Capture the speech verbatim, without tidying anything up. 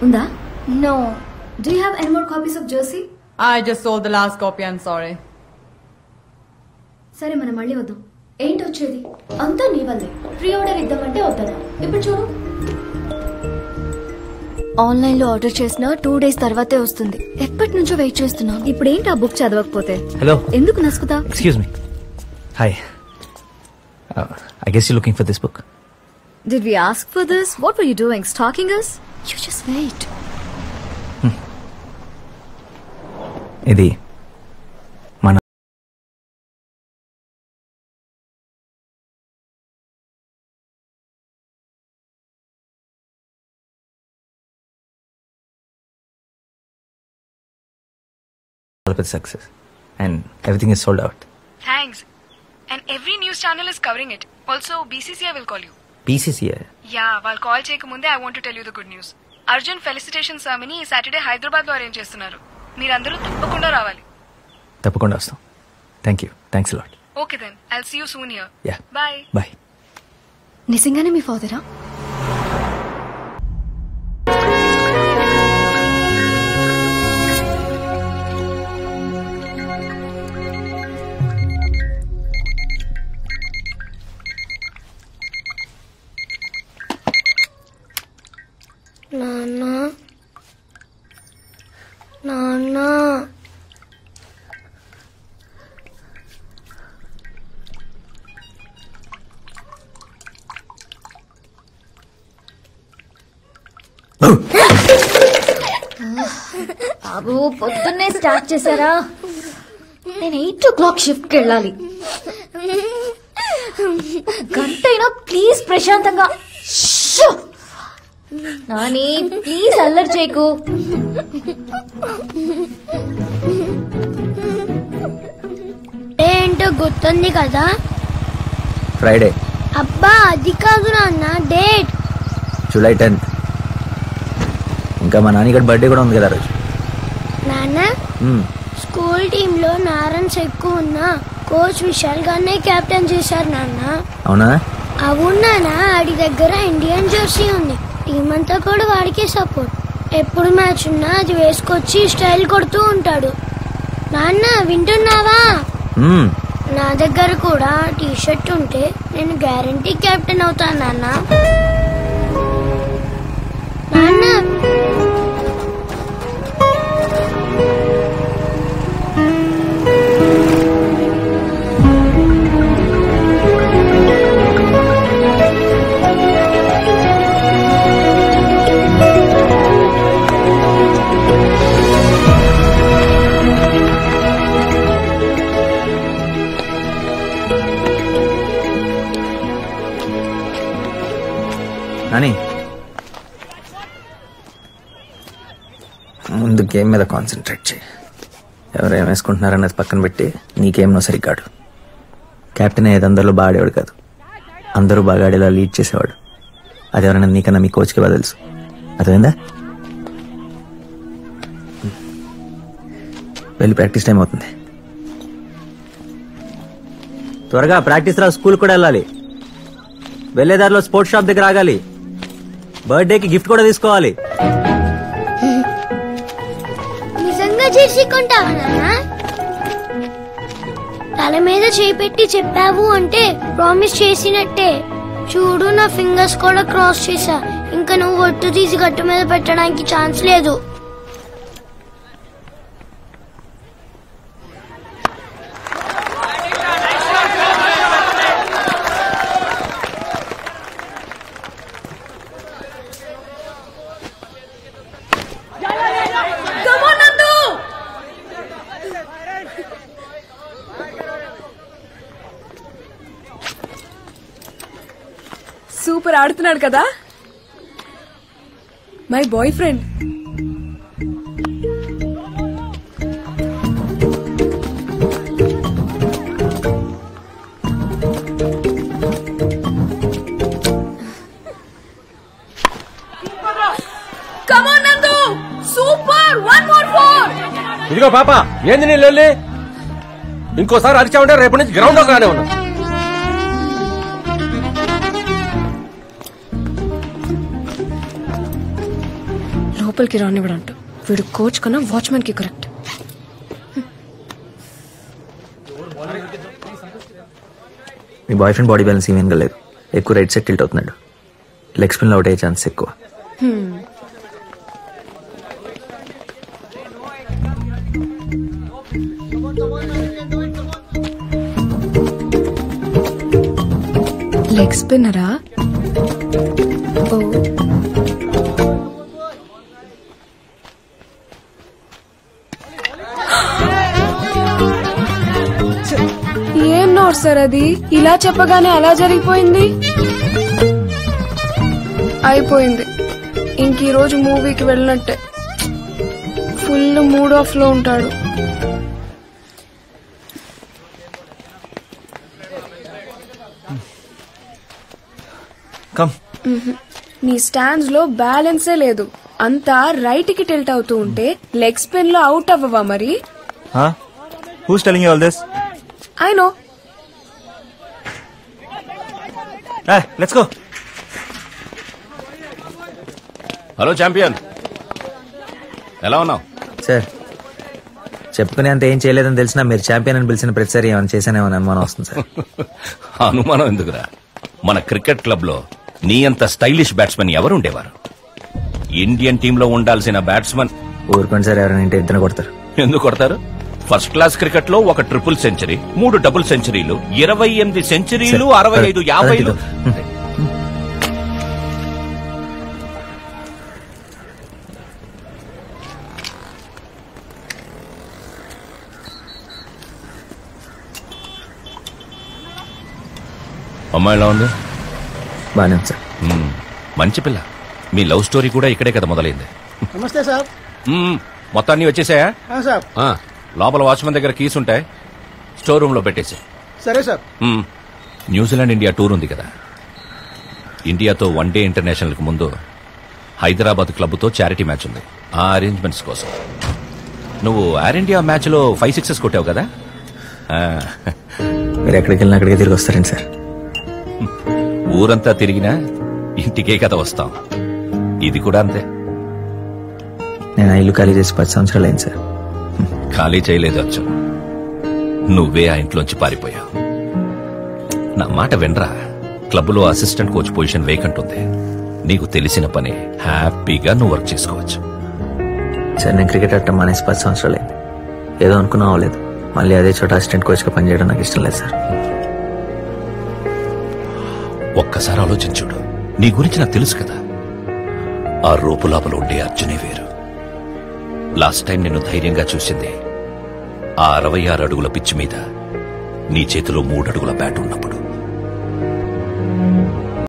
ఉందా? No. Do you have any more copies of Jersey? I just sold the last copy. I'm sorry. సరే మనం మళ్ళీ వద్దాం. ఏంటి వచ్చేది? అంతా నీ వల్లే. ప్రీ ఆర్డర్ ఇద్దామంటే వద్దనా? ఇప్పుడు చూడు. ఆన్లైన్ లో ఆర్డర్ చేసినా టూ డేస్ తర్వాతే వస్తుంది. ఎప్పటి నుంచో వెయిట్ చేస్తున్నా. ఇప్పుడు ఏంటి ఆ బుక్ చదవకపోతే? హలో, ఎందుకు నసుకుతా? Excuse me. Hi. I guess you're looking for this book. Did we ask for this? What were you doing? Stalking us? You just wait. Hmm. ఇది మన success and everything is sold out. Thanks. And every news channel is covering it. Also, B C C I will call you. B C C I? Yeah, while call cheyaka munde I want to tell you the good news. Arjun felicitation ceremony ఈ Saturday Hyderabad లో arrange చేస్తున్నారు. మీరందరూ తప్పకుండా రావాలి. తప్పకుండా వస్తాం. Thank you. Thanks a lot. Okay then. I'll see you soon here. Yeah. Bye. Bye. నిజంగానే మీ ఫాదరా? నాన్న నాన్న బాబు పొద్దున్నే స్టార్ట్ చేశారా? నేను ఎయిట్ ఓ క్లాక్ షిఫ్ట్ కి వెళ్ళాలి. గంట అయినా ప్లీజ్ ప్రశాంతంగా. నాని ప్లీజ్ అల్లరి చేయకు. ఏంటో గుర్తుంది కదా? ఫ్రైడే. అబ్బా అది కాదు నాన్న, డేట్ జూలై టెన్త్. ఇంకా మా నాన్నగారి బర్త్డే కూడా ఉంది కదా రోజు. నాన్న స్కూల్ టీమ్ లో నారన్స్ ఎక్కువ ఉన్నా కోచ్ విశాల్ గానే కెప్టెన్ చేశారు నాన్న. అవునా? అవునానా, ఆడి దగ్గర ఇండియన్ జెర్సీ ఉంది. టీం అంతా కూడా వాడికే సపోర్ట్. ఎప్పుడు మ్యాచ్ ఉన్నా అది వేసుకొచ్చి స్టైల్ కొడుతూ ఉంటాడు. నాన్న వింటున్నావా? నా దగ్గర కూడా టీ షర్ట్ ఉంటే నేను గ్యారంటీ కెప్టెన్ అవుతాను నాన్న. నాన్న నాని ముందు గేమ్ మీద కాన్సన్ట్రేట్ చేయి. ఎవరు ఏం వేసుకుంటున్నారన్నది పక్కన పెట్టి నీ గేమ్లో సరిగ్గాడు. కెప్టెన్ అయ్యేది అందరిలో బాగా ఆడేవాడు కాదు, అందరూ బాగా ఆడేలా లీడ్ చేసేవాడు. అది ఎవరైనా నీకన్నా మీ కోచ్కి బాగా తెలుసు. అదేందా? వెళ్ళి ప్రాక్టీస్ టైం అవుతుంది. త్వరగా ప్రాక్టీస్ రా, స్కూల్ కూడా వెళ్ళాలి. వెళ్లేదారిలో స్పోర్ట్స్ షాప్ దగ్గర ఆగాలి. బర్త్డేకి గిఫ్ట్ కూడా తీసుకోవాలి. నిజంగా జెర్సీ కొంటావా నాన్న? తల మీద చేయి పెట్టి చెప్పావు అంటే ప్రామిస్ చేసినట్టే. చూడు, నా ఫింగర్స్ కూడా క్రాస్ చేశా. ఇంకా నువ్వు ఒట్టు తీసి గట్టు మీద పెట్టడానికి ఛాన్స్ లేదు. సూపర్ ఆడుతున్నాడు కదా my boyfriend. Come on Nandu, super, one more four. ఇదిగో పాప, ఏంది నీ లొల్లి? ఇంకోసారి అరిచామంటే రేపు నుంచి గ్రౌండ్ లోకి రానే ఉన్నా. లోపలికి రానివ్వడంట. వీడు కోచ్ కన్నా వాచ్మెన్ కి కరెక్ట్. మీ boyfriend body balance even గా లేదు. ఎక్కువ రైట్ సైడ్ టిల్ట్ అవుతున్నాడు. లెగ్ స్పిన్ లో అవుట్ అయ్యే ఛాన్స్ ఎక్కువ. లెగ్ స్పిన్నరా? ఓ ఏం నోట్ సార్ అది? ఇలా చెప్పగానే అలా జరిగిపోయింది. అయిపోయింది. ఇంక ఈ రోజు మూవీకి వెళ్ళినట్టే. ఫుల్ మూడ్ ఆఫ్ లో ఉంటాడు. నీ స్టాండ్స్ లో బ్యాలెన్సే లేదు. అంతా రైట్ కి టిల్ట్ అవుతూ ఉంటే లెగ్ స్పిన్ లో అవుట్ అవ్వవా మరి? Who's telling you all this? I know. Let's go. Hello champion, ఎలా ఉన్నావు? సార్ చెప్పుకునే అంత ఏం చేయలేదని తెలిసినా మీరు ఛాంపియన్ అని పిలిచిన ప్రతిసారి ఏమైనా చేశానేమని అనుమానం వస్తుంది సార్. అనుమానం ఎందుకురా? మన క్రికెట్ క్లబ్ లో నీ అంత స్టైలిష్ బ్యాట్స్మెన్ ఎవరు ఉండేవారు? ఇండియన్ టీమ్ లో ఉండాల్సిన బ్యాట్స్మెన్. ఊరుకోండి సార్, ఎవరైనా ఇంటి ఇద్దరు కొడతారు. ఎందుకు కొడతారు? ఫస్ట్ క్లాస్ క్రికెట్ లో ఒక ట్రిపుల్ సెంచరీ, మూడు డబుల్ సెంచరీలు, ఇరవై ఎనిమిది సెంచరీలు, అరవై ఐదు యాభైలు. అమ్మాయి ఎలా ఉంది? బానే ఉంది సార్. మ్మ్. మంచి పిల్ల. మీ లవ్ స్టోరీ కూడా ఇక్కడే కదా మొదలైంది. నమస్తే సార్. మ్మ్. మొత్తాన్ని వచ్చేసాయా? సార్ ఆ, లోపల వాచ్మెన్ దగ్గర కీస్ ఉంటాయి, స్టోర్ రూమ్ లో పెట్టేసి. సరే sir. Hmm. New Zealand India tour ఉంది కదా, ఇండియాతో వన్ డే ఇంటర్నేషనల్ కి ముందు హైదరాబాద్ క్లబ్ తో చారిటీ మ్యాచ్ ఉంది. ఆ అరేంజ్మెంట్స్ కోసం నువ్వు ఎయిర్ ఇండియా మ్యాచ్ లో ఫైవ్ సిక్సెస్ కొట్టావు కదా. ఆ, మీరు ఎక్కడికి వెళ్ళినా అక్కడికే తిరిగి వస్తారండి సార్. ఊరంతా తిరిగినా ఇంటికే కదా వస్తాం. ఇది కూడా అంతే. నేను ఆ ఇల్లు ఖాళీ చేసి పది సంవత్సరాలు అయింది సార్. ఖాళీ చేయలేదు అచ్చు, నువ్వే ఆ ఇంట్లోంచి పారిపోయావు. నా మాట వినరా, క్లబ్లో అసిస్టెంట్ కోచ్ పొజిషన్ వేకెంట్ ఉంది. నీకు తెలిసిన పని హ్యాపీగా నువ్వు వర్క్ చేసుకోవచ్చు. సార్ నేను క్రికెట్ ఆడటం మానేసి పది సంవత్సరాలు అయింది. ఏదో అనుకున్నా అవ్వలేదు. మళ్ళీ అదే చోట అసిస్టెంట్ కోచ్గా పనిచేయడం నాకు ఇష్టం లేదు సార్. ఒక్కసారి ఆలోచించుడు, నీ గురించి నాకు తెలుసు కదా. ఆ రూపు లోపల ఉండే అర్జునే వేరు. లాస్ట్ టైం నిన్ను ధైర్యంగా చూసింది ఆ అరవై ఆరు అడుగుల పిచ్చి మీద నీ చేతిలో మూడు అడుగుల బ్యాట్ ఉన్నప్పుడు.